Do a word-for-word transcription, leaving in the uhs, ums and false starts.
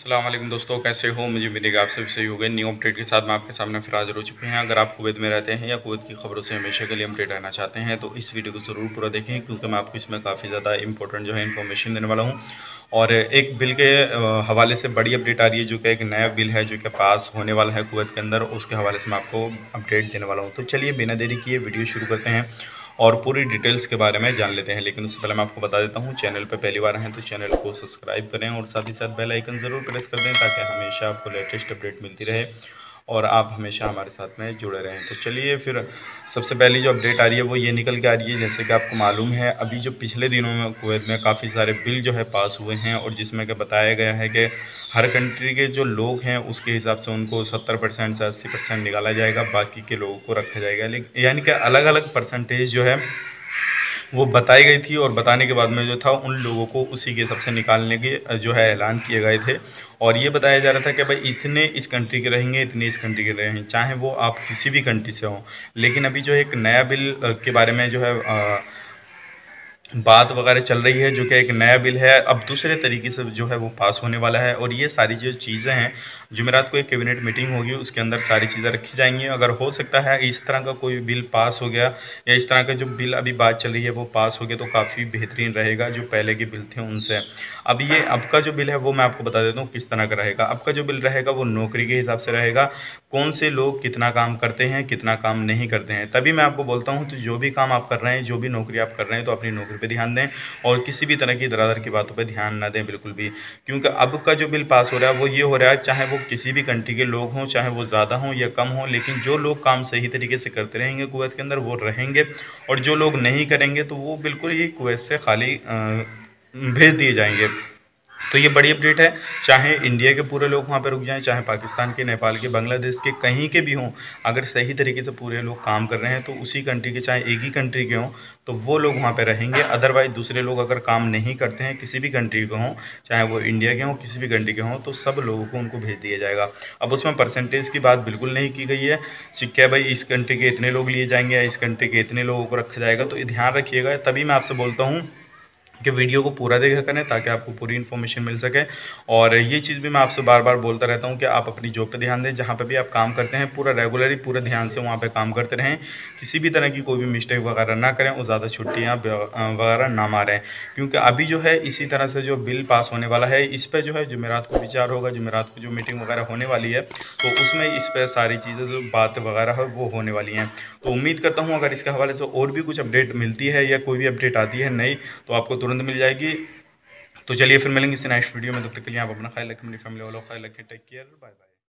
अस्सलाम वालेकुम दोस्तों, कैसे हो? मुझे उम्मीद है कि आप सभी सही हो गए। न्यू अपडेट के साथ मैं आपके सामने फिर हाजिर हो चुके हैं। अगर आप कुवैत में रहते हैं या कुवैत की खबरों से हमेशा के लिए अपडेट रहना चाहते हैं तो इस वीडियो को ज़रूर पूरा देखें, क्योंकि मैं आपको इसमें काफ़ी ज़्यादा इंपॉर्टेंट जो है इन्फॉर्मेशन देने वाला हूँ। और एक बिल के हवाले से बड़ी अपडेट आ रही है, जो कि एक नया बिल है जो कि पास होने वाला है कुवैत के अंदर। उसके हवाले से मैं आपको अपडेट देने वाला हूँ। तो चलिए बिना देरी किए वीडियो शुरू करते हैं और पूरी डिटेल्स के बारे में जान लेते हैं। लेकिन उससे पहले मैं आपको बता देता हूँ, चैनल पर पहली बार हैं तो चैनल को सब्सक्राइब करें और साथ ही साथ बेल आइकन ज़रूर प्रेस कर दें, ताकि हमेशा आपको लेटेस्ट अपडेट मिलती रहे और आप हमेशा हमारे साथ में जुड़े रहें। तो चलिए फिर सबसे पहली जो अपडेट आ रही है वो ये निकल के आ रही है, जैसे कि आपको मालूम है अभी जो पिछले दिनों में कुवैत में काफ़ी सारे बिल जो है पास हुए हैं, और जिसमें कि बताया गया है कि हर कंट्री के जो लोग हैं उसके हिसाब से उनको सत्तर परसेंट से अस्सी परसेंट निकाला जाएगा, बाकी के लोगों को रखा जाएगा। लेकिन यानी कि अलग अलग परसेंटेज जो है वो बताई गई थी, और बताने के बाद में जो था उन लोगों को उसी के हिसाब से निकालने के जो है ऐलान किए गए थे। और ये बताया जा रहा था कि भाई इतने इस कंट्री के रहेंगे, इतने इस कंट्री के रहेंगे, चाहे वो आप किसी भी कंट्री से हों। लेकिन अभी जो एक नया बिल के बारे में जो है आ, बात वगैरह चल रही है, जो कि एक नया बिल है, अब दूसरे तरीके से जो है वो पास होने वाला है। और ये सारी जो चीज़ें हैं, जुमेरात को एक कैबिनेट मीटिंग होगी, उसके अंदर सारी चीज़ें रखी जाएंगी। अगर हो सकता है इस तरह का कोई बिल पास हो गया, या इस तरह का जो बिल अभी बात चल रही है वो पास हो गया, तो काफ़ी बेहतरीन रहेगा जो पहले के बिल थे उनसे। अब ये अब का जो बिल है वो मैं आपको बता देता हूँ किस तरह का रहेगा। अब का जो बिल रहेगा वो नौकरी के हिसाब से रहेगा, कौन से लोग कितना काम करते हैं, कितना काम नहीं करते हैं। तभी मैं आपको बोलता हूँ, तो जो भी काम आप कर रहे हैं, जो भी नौकरी आप कर रहे हैं, तो अपनी नौकरी पे ध्यान दें और किसी भी तरह की दरादर की बातों पे ध्यान ना दें बिल्कुल भी। क्योंकि अब का जो बिल पास हो रहा है वो ये हो रहा है, चाहे वो किसी भी कंट्री के लोग हों, चाहे वो ज़्यादा हों या कम हों, लेकिन जो लोग काम सही तरीके से करते रहेंगे कुवैत के अंदर वो रहेंगे, और जो लोग नहीं करेंगे तो वो बिल्कुल ही कुवैत से खाली भेज दिए जाएंगे। तो ये बड़ी अपडेट है। चाहे इंडिया के पूरे लोग वहाँ पे रुक जाएं, चाहे पाकिस्तान के, नेपाल के, बांग्लादेश के, कहीं के भी हों, अगर सही तरीके से पूरे लोग काम कर रहे हैं तो उसी कंट्री के, चाहे एक ही कंट्री के हों, तो वो लोग वहाँ पे रहेंगे। अदरवाइज दूसरे लोग अगर काम नहीं करते हैं, किसी भी कंट्री के हों, चाहे वो इंडिया के हों, किसी भी कंट्री के हों, तो सब लोगों को उनको भेज दिया जाएगा। अब उसमें परसेंटेज की बात बिल्कुल नहीं की गई है कि भाई इस कंट्री के इतने लोग लिए जाएंगे या इस कंट्री के इतने लोगों को रखा जाएगा। तो ध्यान रखिएगा। तभी मैं आपसे बोलता हूँ कि वीडियो को पूरा देखा करें, ताकि आपको पूरी इन्फॉर्मेशन मिल सके। और ये चीज़ भी मैं आपसे बार बार बोलता रहता हूँ कि आप अपनी जॉब पे ध्यान दें, जहाँ पे भी आप काम करते हैं पूरा रेगुलरली पूरे ध्यान से वहाँ पे काम करते रहें। किसी भी तरह की कोई भी मिस्टेक वगैरह ना करें और ज़्यादा छुट्टियाँ वगैरह ना मारें, क्योंकि अभी जो है इसी तरह से जो बिल पास होने वाला है, इस पर जो है जुमेरात को विचार होगा। जुमेरात को जो मीटिंग वगैरह होने वाली है, तो उसमें इस पर सारी चीज़ें जो बात वगैरह है वो होने वाली हैं। तो उम्मीद करता हूँ अगर इसके हवाले से और भी कुछ अपडेट मिलती है या कोई भी अपडेट आती है नई, तो आपको तुरंत मिल जाएगी। तो चलिए फिर मिलेंगे इस नेक्स्ट वीडियो में। तब तक के लिए आप अपना ख्याल रखें, अपनी फैमिली वालों का ख्याल रखें। Take care, bye bye.